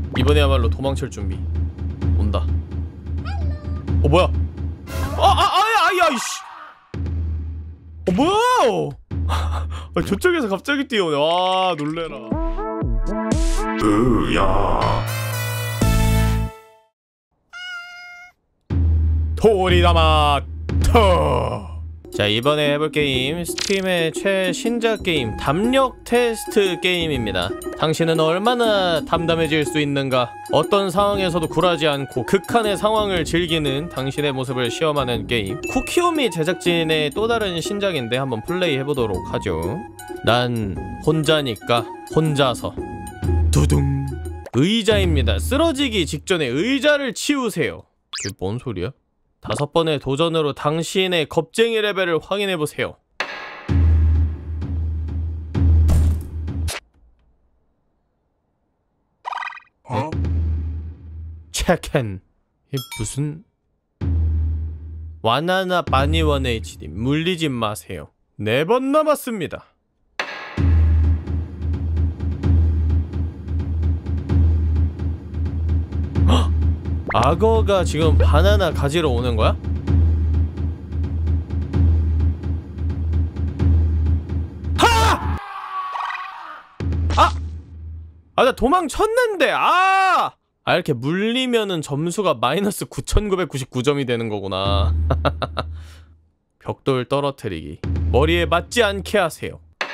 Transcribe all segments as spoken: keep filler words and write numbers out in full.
이번에야말로 도망칠 준비. 온다. 어 뭐야? 아, 아, 아야, 아야, 이씨. 어 뭐야? 아, 저쪽에서 갑자기 뛰어오네. 와, 놀래라. 으야. 토리다마터. 자, 이번에 해볼 게임 스팀의 최신작 게임 담력 테스트 게임입니다. 당신은 얼마나 담담해질 수 있는가? 어떤 상황에서도 굴하지 않고 극한의 상황을 즐기는 당신의 모습을 시험하는 게임. 쿠키오미 제작진의 또 다른 신작인데 한번 플레이 해보도록 하죠. 난 혼자니까 혼자서. 두둥. 의자입니다. 쓰러지기 직전에 의자를 치우세요. 그게 뭔 소리야? 다섯 번의 도전으로 당신의 겁쟁이 레벨을 확인해보세요. 어? 체켄. 이 무슨... 와나나 바니원 에이치디 물리지 마세요. 네 번 남았습니다. 악어가 지금 바나나 가지러 오는 거야? 하! 아! 아, 나 도망쳤는데! 아! 아, 이렇게 물리면은 점수가 마이너스 구천구백구십구 점이 되는 거구나. 벽돌 떨어뜨리기. 머리에 맞지 않게 하세요.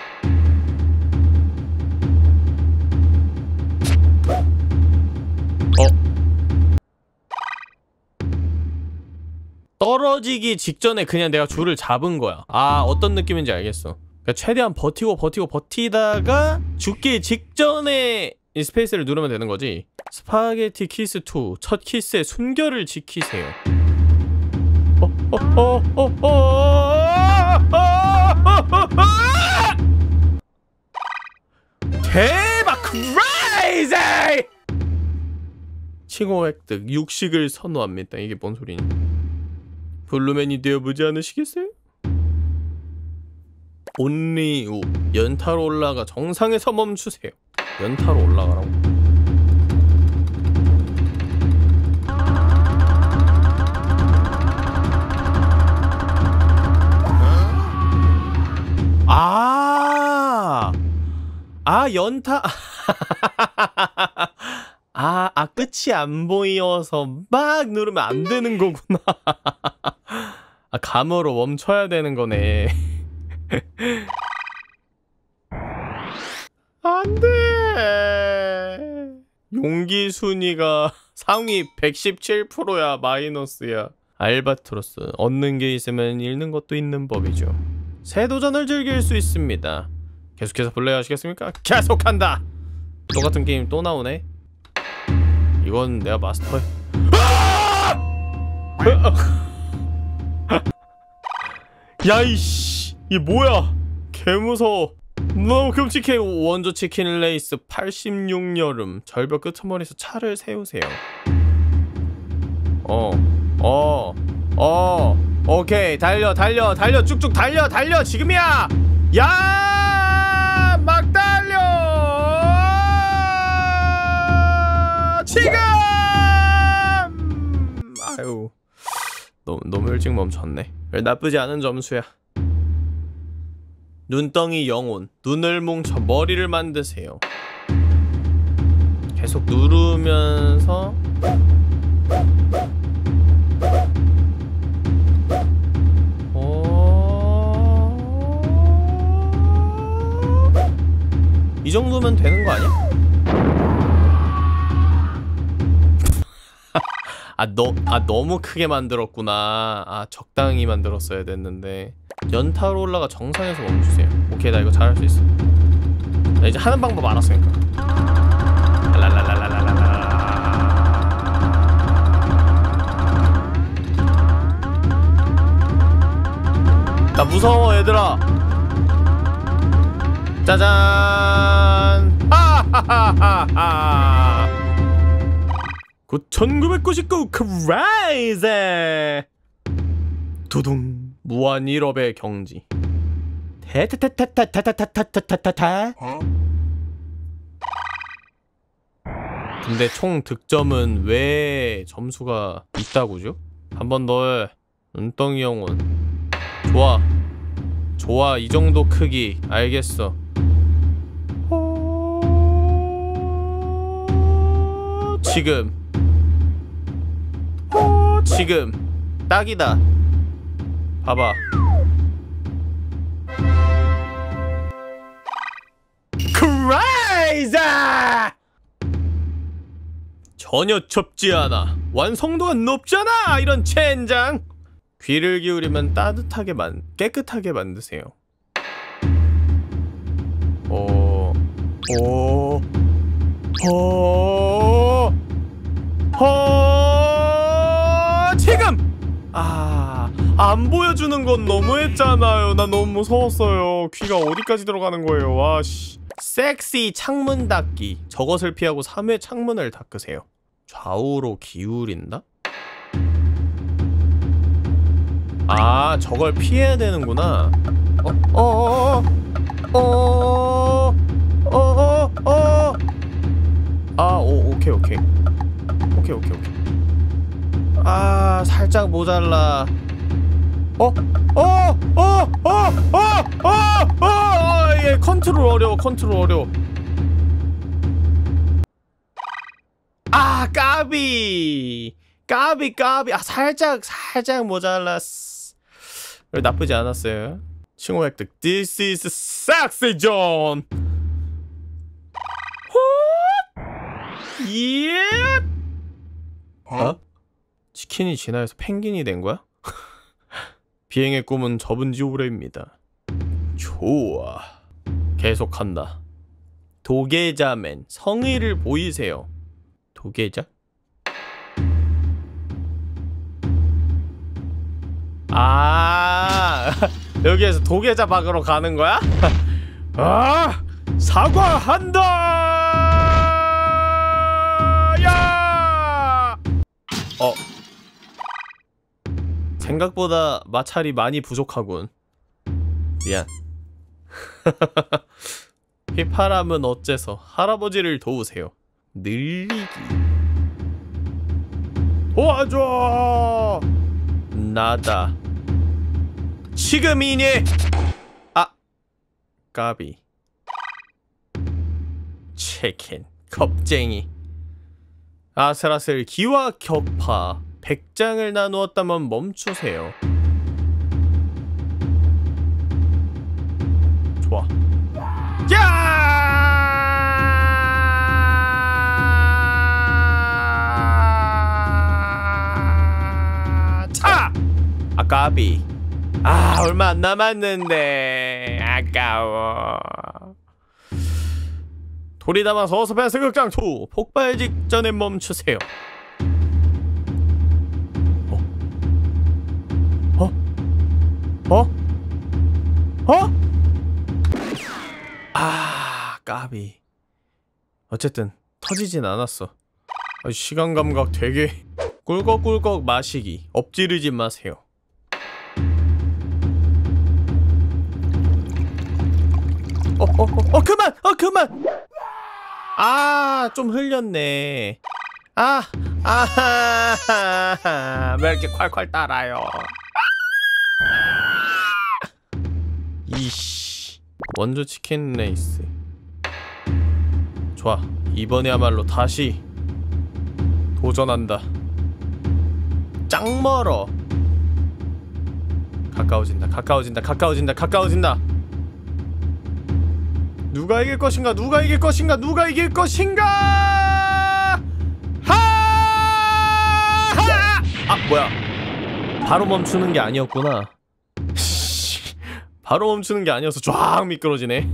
어? 떨어지기 직전에 그냥 내가 줄을 잡은 거야. 아, 어떤 느낌인지 알겠어. 그러니까 최대한 버티고 버티고 버티다가 죽기 직전에 이 스페이스를 누르면 되는 거지. 스파게티 키스 투. 첫 키스의 순결을 지키세요. 대박! 크레이지! 칭호 획득. 육식을 선호합니다. 이게 뭔 소리냐? 블루맨이 되어보지 않으시겠어요? 온리우. 연타로 올라가 정상에서 멈추세요. 연타로 올라가라고? 아, 아 연타. 아, 아 끝이 안 보여서 막 누르면 안 되는 거구나. 아, 감으로 멈춰야 되는 거네. 안 돼. 용기 순위가 상위 백십칠 퍼센트야. 마이너스야. 알바트로스. 얻는 게 있으면 잃는 것도 있는 법이죠. 새 도전을 즐길 수 있습니다. 계속해서 플레이 하시겠습니까? 계속한다. 똑같은 게임 또 나오네. 이건 내가 마스터해. 야이씨, 이게 뭐야? 개무서워. 너무 끔찍해. 원조 치킨 레이스 팔십육 여름. 절벽 끄트머리에서 차를 세우세요. 어, 어, 어, 오케이. 달려, 달려, 달려, 쭉쭉 달려, 달려. 지금이야. 야, 막 달려. 지금. 아유, 너무 너무 일찍 멈췄네. 나쁘지 않은 점수야. 눈덩이 영혼. 눈을 뭉쳐 머리를 만드세요. 계속 누르면서 어... 이 정도면 되는 거 아니야? 아, 너, 아, 너무 크게 만들었구나. 아, 적당히 만들었어야 됐는데. 연타로 올라가 정상에서 멈추세요. 오케이, 나 이거 잘할 수 있어. 나 이제 하는 방법 알았으니까. 랄랄랄랄랄랄라. 나 무서워, 얘들아. 짜잔. 하하하하하. 천구백구십구 크레이지. 두둥. 무한 일업의 경지. 테테테테테테테테테테테. 근데 총 득점은 왜 점수가 있다고죠? 한 번 더 해. 눈덩이 영혼. 좋아. 좋아, 이 정도 크기. 알겠어. 어... 지금. 어... 지금. 딱이다. 봐봐. 크라이즈! 전혀 좁지 않아. 완성도가 높잖아. 이런 젠장. 귀를 기울이면 따뜻하게 만 깨끗하게 만드세요. 어, 어, 어, 어, 지금. 아, 안 보여주는 건 너무했잖아요. 나 너무 무서웠어요. 귀가 어디까지 들어가는 거예요. 와 씨. 섹시 창문 닫기. 저것을 피하고 삼 회 창문을 닦으세요. 좌우로 기울인다? 아, 저걸 피해야 되는구나. 어, 어, 어, 어, 어, 어, 어. 아, 오, 오케이, 오케이. 오케이, 오케이, 오케이. 아, 살짝 모자라. 어, 어, 어, 어, 어, 어, 어, 어, 예, 컨트롤 어려워, 컨트롤 어려워. 아, 까비, 까비, 까비. 아, 살짝, 살짝 모자랐어. 나쁘지 않았어요. 칭호 획득. This is sexy zone. 예. 어? 치킨이 진화해서 펭귄이 된 거야? 비행의 꿈은 접은 지 오래입니다. 좋아. 계속한다. 도계자맨. 성의를 보이세요. 도계자? 아, 여기에서 도계자 박으러 가는 거야? 아, 사과한다! 야! 어. 생각보다 마찰이 많이 부족하군. 미안. 휘파람은 어째서 할아버지를 도우세요. 늘리기. 도와줘! 나다. 지금이니! 아! 까비. 치킨. 겁쟁이. 아슬아슬 기와 격파. 백 장을 나누었다면 멈추세요. 좋아. 야! 차! 아까비. 아, 얼마 안 남았는데 아까워. 돌이 담아서 서펜스 극장 투. 폭발 직전에 멈추세요. 어? 어? 어? 아, 까비. 어쨌든 터지진 않았어. 아, 시간 감각 되게. 꿀꺽꿀꺽 마시기. 엎지르지 마세요. 어, 어, 어, 어, 그만! 어, 그만! 아, 좀 흘렸네. 아, 아하하하. 왜 이렇게 콸콸 따라요? 이씨. 원조 치킨 레이스. 좋아. 이번에야말로 다시 도전한다. 짱 멀어. 가까워진다. 가까워진다. 가까워진다. 가까워진다. 누가 이길 것인가? 누가 이길 것인가? 누가 이길 것인가? 하! 하! 아, 뭐야? 바로 멈추는 게 아니었구나. 바로 멈추는 게 아니어서 쫙 미끄러지네.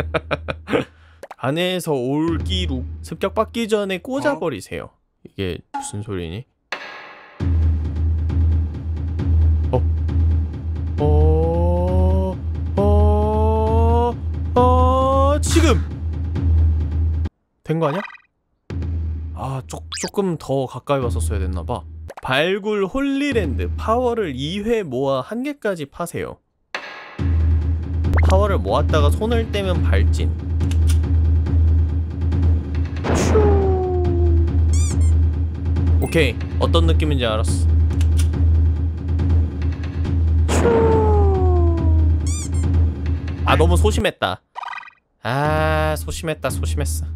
안에서 올기룩. 습격 받기 전에 꽂아버리세요. 이게 무슨 소리니? 어? 어? 어? 어? 지금! 된 거 아니야? 아, 조, 조금 더 가까이 왔었어야 됐나봐. 발굴 홀리랜드. 파워를 이 회 모아 한 개까지 파세요. 파워를 모았다가 손을 떼면 발진. 슈. 오케이, 어떤 느낌인지 알았어. 아, 너무 소심했다. 아, 소심했다, 소심했어.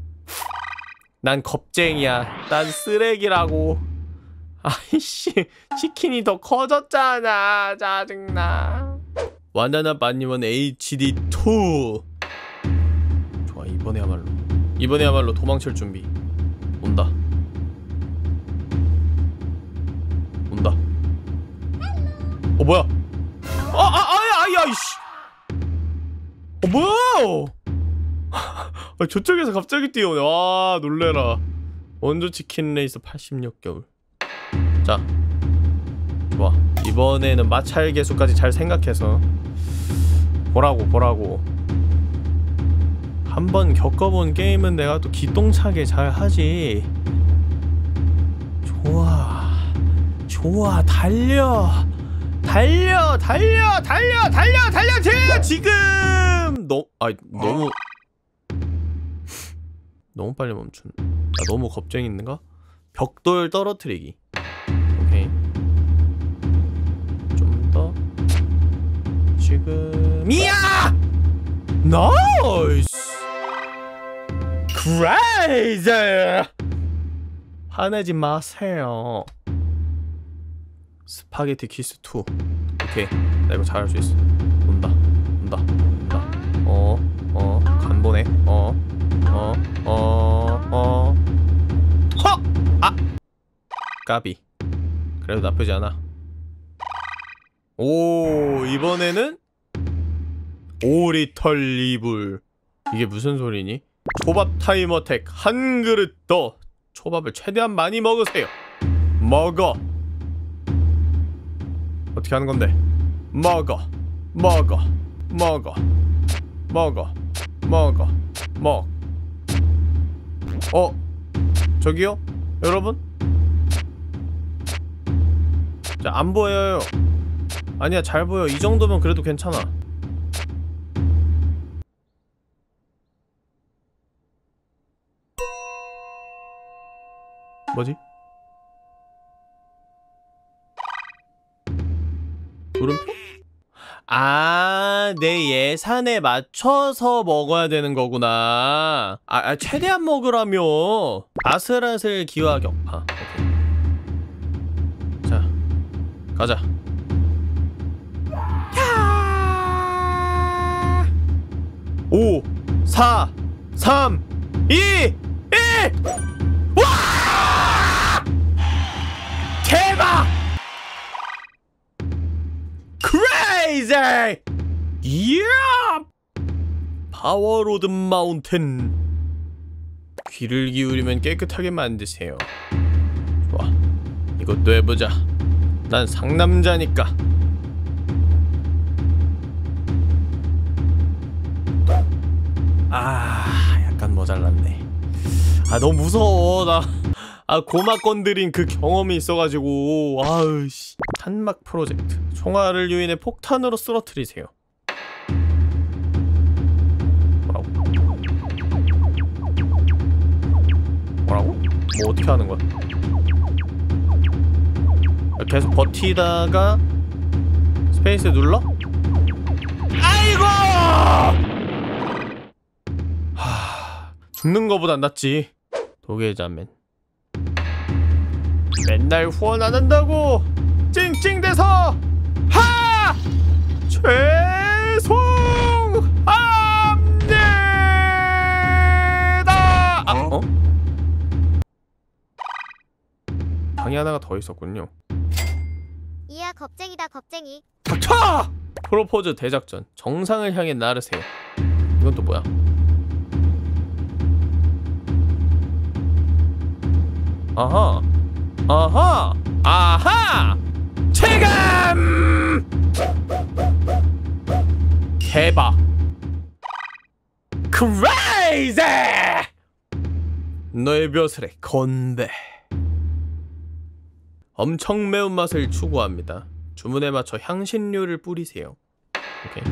난 겁쟁이야. 난 쓰레기라고. 아이씨, 치킨이 더 커졌잖아. 짜증나. 완나나 바니원 에이치디 투. 좋아, 이번에야말로 이번에야말로 도망칠 준비. 온다 온다. 어 뭐야? 아, 아, 아야, 아야, 이씨. 어 뭐야? 아, 저쪽에서 갑자기 뛰어오네. 와, 놀래라. 원조 치킨 레이서 팔십육 개월. 자, 좋아. 이번에는 마찰 개수까지 잘 생각해서 보라고 보라고. 한번 겪어본 게임은 내가 또 기똥차게 잘 하지. 좋아, 좋아, 달려, 달려, 달려, 달려, 달려, 달려, 달려. 지금 너, 아, 너무 너무 빨리 멈춘. 아, 너무 겁쟁이인가? 벽돌 떨어뜨리기. 오케이. 좀 더. 지금이야! 나이스! 크레이지! 화내지 마세요. 스파게티 키스 투. 오케이. 나 이거 잘할 수 있어. 온다. 온다. 온다. 어. 어. 간 보네. 어. 어. 어. 어. 허! 아! 까비. 그래도 나쁘지 않아. 오, 이번에는 오리털 이불. 이게 무슨 소리니? 초밥 타임 어택 한 그릇 더. 초밥을 최대한 많이 먹으세요. 먹어. 어떻게 하는 건데? 먹어. 먹어. 먹어. 먹어. 먹어. 먹. 어? 저기요? 여러분? 자, 안 보여요. 아니야, 잘 보여. 이 정도면 그래도 괜찮아. 뭐지? 물음표? 아, 내 예산에 맞춰서 먹어야 되는 거구나. 아, 아 최대한 먹으라며. 아슬아슬 기와 격파. 오케이. 자, 가자. 오, 사, 삼, 이, 일! 와! 대박! 크레이지! 이야! 파워로드 마운틴. 귀를 기울이면 깨끗하게 만드세요. 좋아. 이것도 해보자. 난 상남자니까. 아, 약간 모자랐네. 아, 너무 무서워. 나 아, 고막 건드린 그 경험이 있어가지고. 아으씨. 탄막 프로젝트. 총알을 유인해 폭탄으로 쓰러뜨리세요. 뭐라고? 뭐라고? 뭐 어떻게 하는 거야? 계속 버티다가 스페이스 눌러? 아이고! 하... 죽는 거보단 낫지. 도계자맨. 맨날 후원 안 한다고 찡찡대서 하! 죄송합니다. 아, 어? 방이 하나가 더 있었군요. 이야, 겁쟁이다, 겁쟁이. 닥쳐! 프로포즈 대작전. 정상을 향해 나르세요. 이건 또 뭐야? 아하! 아하! 아하! 체감! 대박! 크레이지! 너의 벼슬에 건배. 엄청 매운맛을 추구합니다. 주문에 맞춰 향신료를 뿌리세요. 오케이.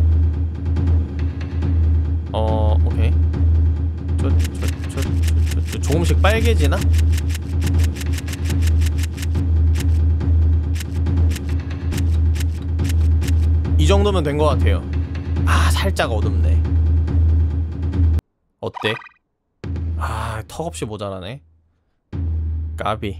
어, 오케이. 저, 저, 저, 저, 저, 저. 조금씩 빨개지나? 이 정도면 된 것 같아요. 아, 살짝 어둡네. 어때? 아, 턱없이 모자라네. 까비.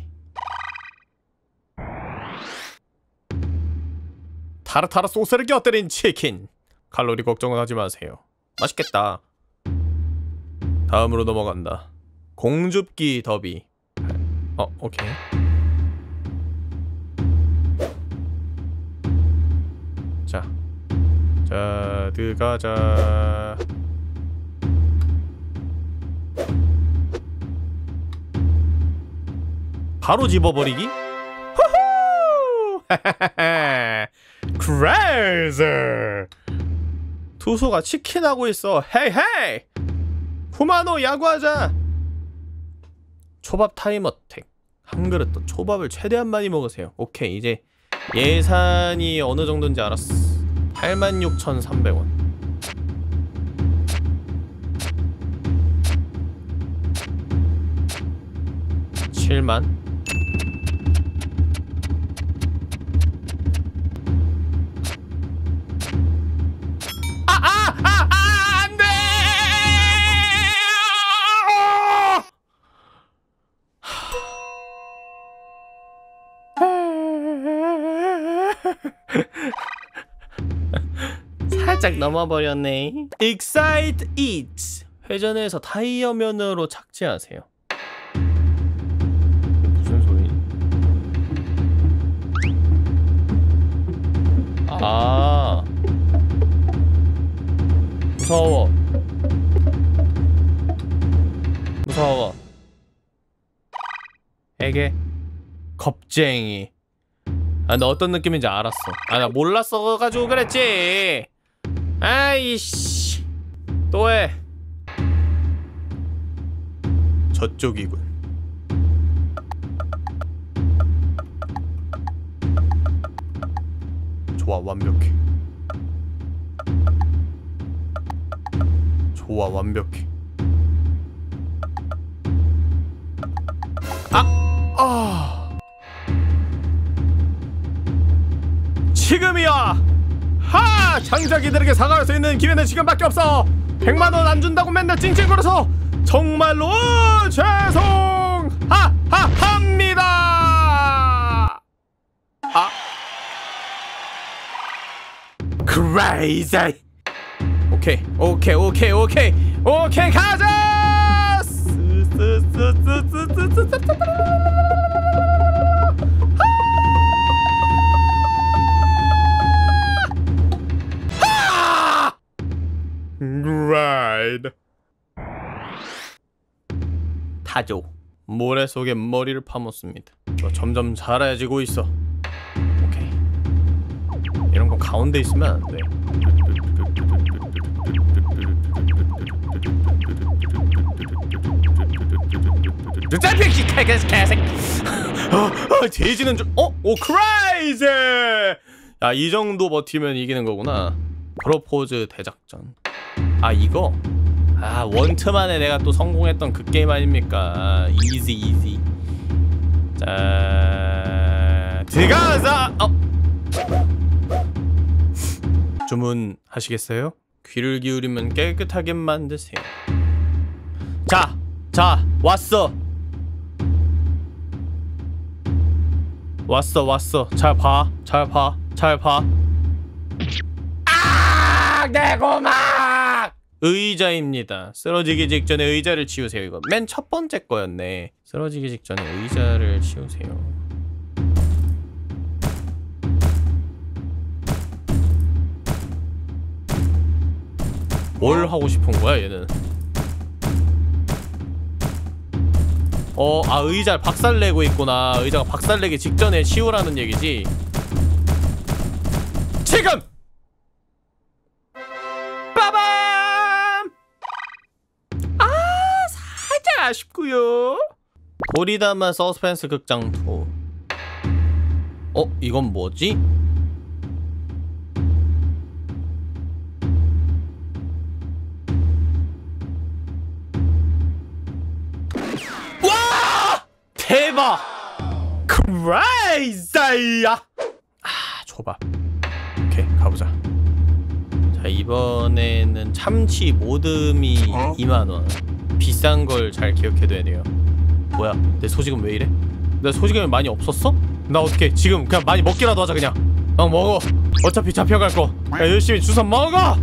타르타르 소스를 곁들인 치킨. 칼로리 걱정은 하지 마세요. 맛있겠다. 다음으로 넘어간다. 공줍기 더비. 어, 오케이. 자, 자, 들어가자. 바로 집어버리기? 후후! 크레이즈! 투소가 치킨하고 있어. 헤이 헤이! 후마노 야구하자! 초밥 타임 어택. 한 그릇 더 초밥을 최대한 많이 먹으세요. 오케이, 이제 예산이 어느 정도인지 알았어. 팔만 육천삼백 원. 칠만. 살짝 넘어버렸네. Excite Eats. 회전해서 타이어 면으로 착지하세요. 무슨 소리? 아, 무서워. 무서워. 에게 겁쟁이. 아, 나 어떤 느낌인지 알았어. 아, 나 몰랐어가지고 그랬지. 아이씨, 또해. 저쪽이군. 좋아, 완벽해. 좋아, 완벽해. 아! 아! 지금이야! 하! 장자기들에게 사과할 수 있는 기회는 지금밖에 없어! 백만 원 안 준다고 맨날 찡찡거려서 정말로 죄송! 하! 하! 합니다! 아! 크레이지! 오케이, 오케이, 오케이, 오케이! 오케이, 가자! 스스스스스스스스스 라이드. 타조. 모래 속에 머리를 파묻습니다. 너 점점 잘해지고 있어. 오케이. 이런 건 가운데 있으면 안 돼. 짜피키 개새끼 개새끼. 어, 돼지는 좀. 어? 오, 크레이지. 야, 이 정도 버티면 이기는 거구나. 프로포즈 대작전. 아, 이거? 아, 원트만에 내가 또 성공했던 그 게임 아닙니까? 이지 이지. 자, 들어가자. 어. 주문하시겠어요? 귀를 기울이면 깨끗하게 만드세요. 자, 자, 왔어. 왔어, 왔어. 잘 봐, 잘 봐, 잘 봐. 아, 내 고막! 의자입니다. 쓰러지기 직전에 의자를 치우세요. 이거 맨 첫 번째 거였네. 쓰러지기 직전에 의자를 치우세요. 뭘 하고 싶은 거야, 얘는? 어, 아, 의자를 박살내고 있구나. 의자가 박살내기 직전에 치우라는 얘기지. 지금! 빠밤! 아, 살짝 아쉽구요. 도리다마 서스펜스 극장 투. 어? 이건 뭐지? 알바 크레이지야. 아 초밥. 오케이 가보자. 자 이번에는 참치 모듬이 어? 이만 원. 비싼 걸 잘 기억해둬야 돼요. 뭐야 내 소지금 왜 이래? 내 소지금이 많이 없었어? 나 어떡해 지금 그냥 많이 먹기라도 하자. 그냥 어 먹어. 어차피 잡혀갈 거. 야 열심히 주워 먹어.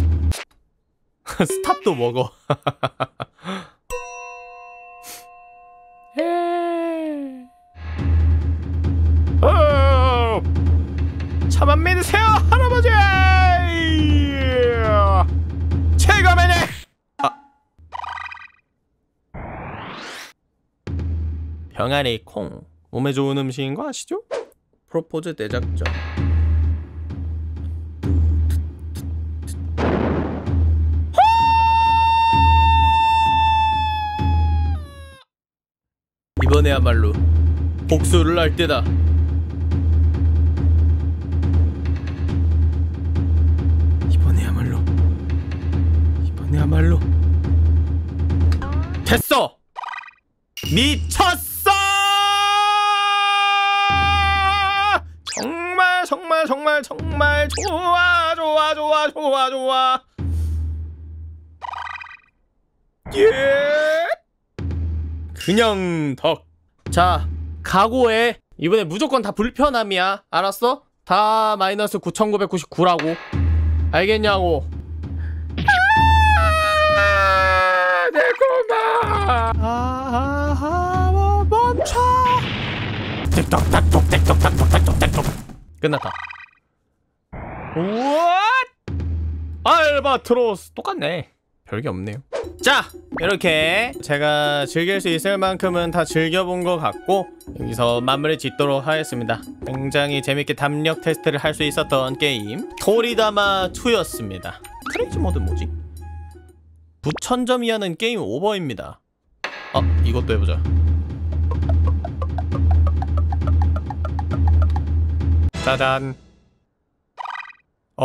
스탑도 먹어. 어, 차만 믿으세요 할아버지. 체감해내. 아. 병아리 콩 몸에 좋은 음식인 거 아시죠? 프로포즈 대작전. 이번에야말로 복수를 할 때다. 이번에야말로 이번에야말로 됐어. 미쳤어. 정말 정말 정말 정말 좋아 좋아 좋아 좋아 좋아. 예. 그냥 덕. 자 각오해. 이번에 무조건 다 불편함이야. 알았어? 다 마이너스 구천구백구십구라고. 알겠냐고. 아, 내 꼬마. 아하하 멈춰. 틱톡탁톡 틱톡탁톡 틱톡탁톡. 끝났다. 우와. 알바트로스 똑같네. 별게 없네요. 자 이렇게 제가 즐길 수 있을 만큼은 다 즐겨본 것 같고 여기서 마무리 짓도록 하겠습니다. 굉장히 재밌게 담력 테스트를 할 수 있었던 게임 토리다마 투였습니다. 크레이지 모드 뭐지? 구천 점 이하는 게임 오버입니다. 아 이것도 해보자. 짜잔. 어?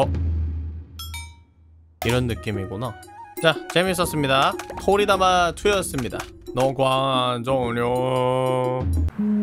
이런 느낌이구나. 자 재밌었습니다. 토리다마 투였습니다. 노관종료.